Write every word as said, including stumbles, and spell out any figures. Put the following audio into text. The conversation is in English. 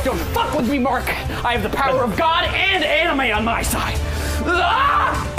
Don't fuck with me, Mark. I have the power of God and anime on my side. Ah!